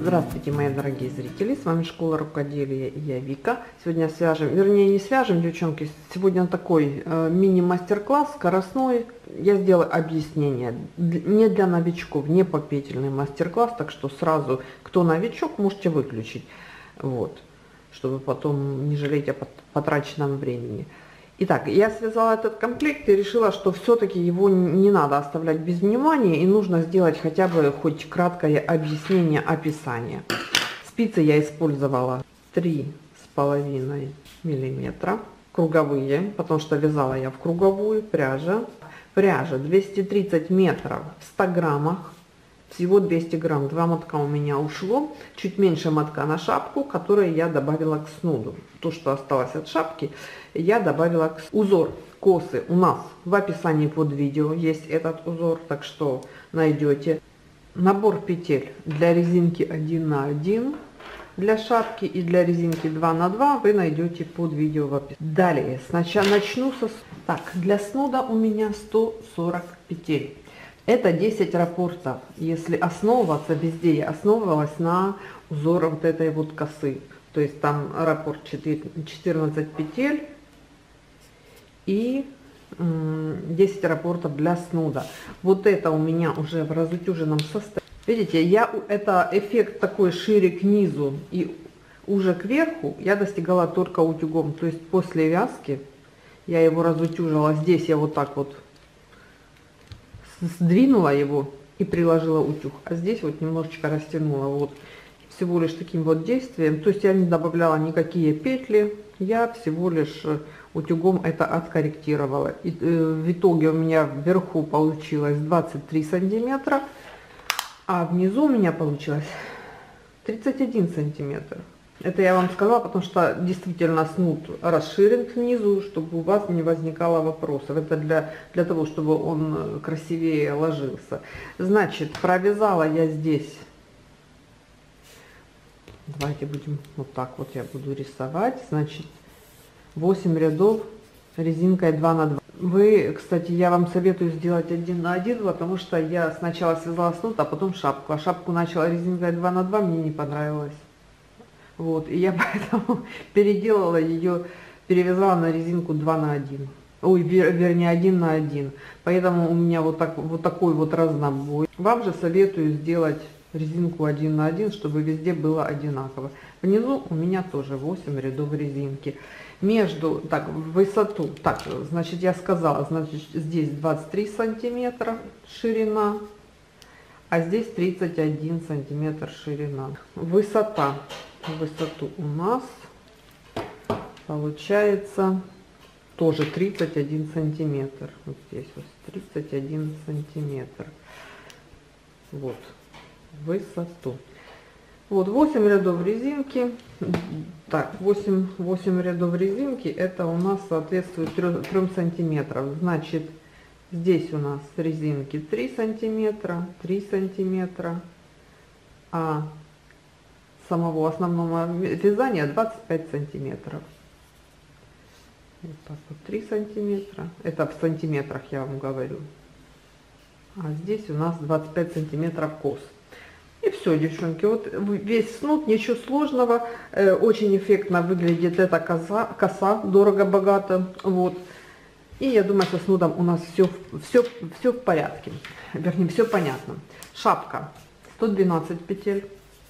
Здравствуйте, мои дорогие зрители, с вами Школа Рукоделия и я Вика. Сегодня свяжем, вернее не свяжем, девчонки, сегодня такой мини-мастер-класс скоростной. Я сделаю объяснение, не для новичков, не по петельный мастер-класс, так что сразу, кто новичок, можете выключить, вот, чтобы потом не жалеть о потраченном времени. Итак, я связала этот комплект и решила, что все-таки его не надо оставлять без внимания и нужно сделать хотя бы хоть краткое объяснение, описание. Спицы я использовала 3,5 миллиметра, круговые, потому что вязала я в круговую пряжа. Пряжа 230 метров в 100 граммах. Всего 200 грамм, 2 мотка у меня ушло, чуть меньше мотка на шапку, которую я добавила к снуду. То, что осталось от шапки, я добавила к узор косы. У нас в описании под видео есть этот узор, так что найдете. Набор петель для резинки 1 на 1 для шапки и для резинки 2 на 2 вы найдете под видео в описании. Далее, сначала начну со... Так, для снуда у меня 140 петель. Это 10 раппортов. Если основываться, везде я основывалась на узор вот этой вот косы. То есть там раппорт 14 петель и 10 раппортов для снуда. Вот это у меня уже в разутюженном состоянии. Видите, это эффект такой шире к низу и уже кверху я достигала только утюгом. То есть после вязки я его разутюжила. Здесь я вот так вот сдвинула его и приложила утюг, а здесь вот немножечко растянула, вот всего лишь таким вот действием. То есть я не добавляла никакие петли, я всего лишь утюгом это откорректировала. И в итоге у меня вверху получилось 23 сантиметра, а внизу у меня получилось 31 сантиметр. Это я вам сказала, потому что действительно снуд расширен к низу, чтобы у вас не возникало вопросов. Это для того, чтобы он красивее ложился. Значит, провязала я здесь. Давайте будем вот так вот я буду рисовать. Значит, 8 рядов резинкой 2 на 2. Вы, кстати, я вам советую сделать 1 на 1, потому что я сначала связала снуд, а потом шапку. А шапку начала резинкой 2 на 2, мне не понравилось. Вот, и я поэтому переделала ее, перевязала на резинку 2 на 1. Ой, вернее 1 на 1. Поэтому у меня вот такой вот разнобой. Вам же советую сделать резинку 1 на 1, чтобы везде было одинаково. Внизу у меня тоже 8 рядов резинки. Между, так, высоту, так, значит, я сказала, значит, здесь 23 сантиметра ширина, а здесь 31 сантиметр ширина. Высота. Высоту у нас получается тоже 31 сантиметр. Вот здесь вот 31 сантиметр. Вот высоту. Вот 8 рядов резинки. Так, 8 рядов резинки, это у нас соответствует 3 сантиметров. Значит, здесь у нас резинки 3 сантиметра, 3 сантиметра, а самого основного вязания 25 сантиметров. Вот так вот 3 сантиметра. Это в сантиметрах я вам говорю. А здесь у нас 25 сантиметров кос. И все, девчонки, вот весь снуд, ничего сложного. Очень эффектно выглядит эта коса, дорого-богато. Вот. И я думаю, со снудом у нас все в порядке. Вернее, все понятно. Шапка 112 петель.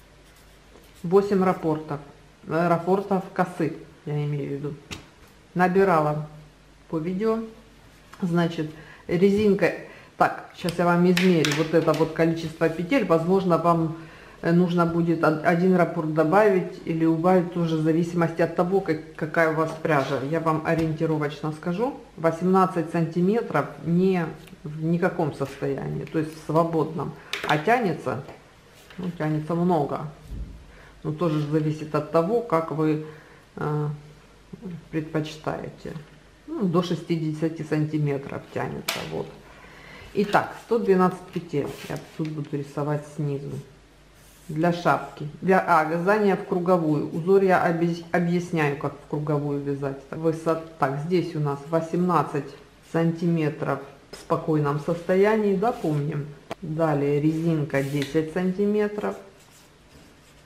8 раппортов косы, я имею в виду. Набирала по видео. Значит, резинка. Так, сейчас я вам измерю вот это вот количество петель. Возможно, вам нужно будет один раппорт добавить или убавить, тоже в зависимости от того, какая у вас пряжа. Я вам ориентировочно скажу. 18 сантиметров не в никаком состоянии, то есть в свободном. А тянется, ну, тянется много. Но тоже зависит от того, как вы предпочитаете. Ну, до 60 сантиметров тянется. Вот. Итак, 112 петель. Я тут буду рисовать снизу. Для шапки. Вязание в круговую. Узор я объясняю, как в круговую вязать. Высота. Так, здесь у нас 18 сантиметров в спокойном состоянии. Да, помним. Далее резинка 10 сантиметров.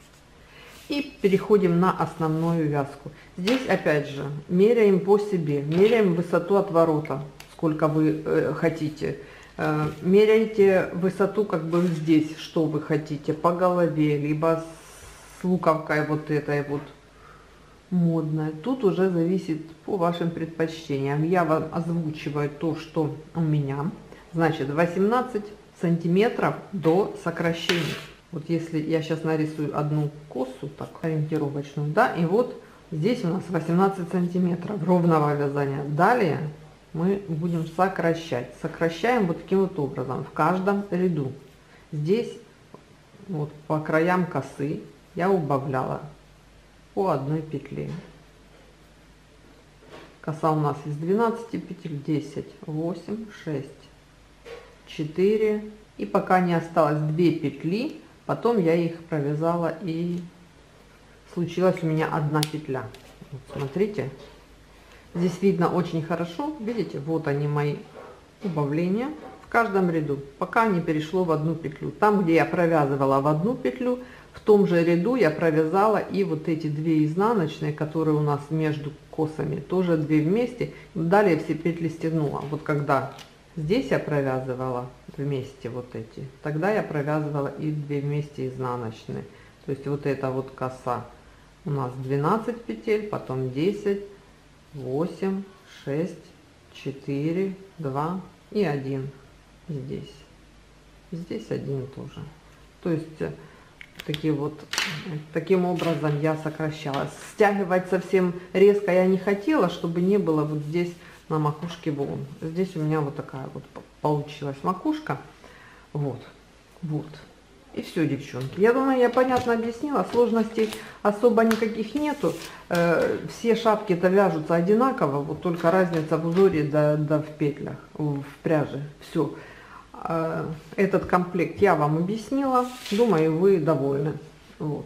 И переходим на основную вязку. Здесь опять же меряем по себе, меряем высоту отворота, сколько вы хотите. Меряйте высоту как бы здесь, что вы хотите, по голове, либо с луковкой вот этой вот модной. Тут уже зависит по вашим предпочтениям. Я вам озвучиваю то, что у меня. Значит, 18 сантиметров до сокращения. Вот если я сейчас нарисую одну косу, так, ориентировочную, да, и вот здесь у нас 18 сантиметров ровного вязания. Далее мы будем сокращать. Сокращаем вот таким вот образом в каждом ряду. Здесь вот по краям косы я убавляла по одной петле. Коса у нас из 12 петель, 10, 8, 6, 4. И пока не осталось 2 петли, потом я их провязала, и случилась у меня одна петля. Вот смотрите, здесь видно очень хорошо, видите, вот они мои убавления в каждом ряду, пока не перешло в одну петлю. Там, где я провязывала в одну петлю, в том же ряду я провязала и вот эти 2 изнаночные, которые у нас между косами, тоже 2 вместе. Далее все петли стянула. Вот когда здесь я провязывала вместе вот эти, тогда я провязывала и 2 вместе изнаночные. То есть вот эта вот коса у нас 12 петель, потом 10, 8, 6, 4, 2 и 1 здесь. Здесь 1 тоже. То есть таким образом я сокращала. Стягивать совсем резко я не хотела, чтобы не было вот здесь на макушке волн. Здесь у меня вот такая вот получилась макушка. Вот. И все, девчонки. Я думаю, я понятно объяснила. Сложностей особо никаких нету. Все шапки-то вяжутся одинаково. Вот только разница в узоре да в петлях, в пряже. Все. Этот комплект я вам объяснила. Думаю, вы довольны. Вот.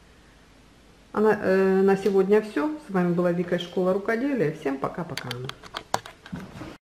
На сегодня все. С вами была Вика из Школы Рукоделия. Всем пока-пока.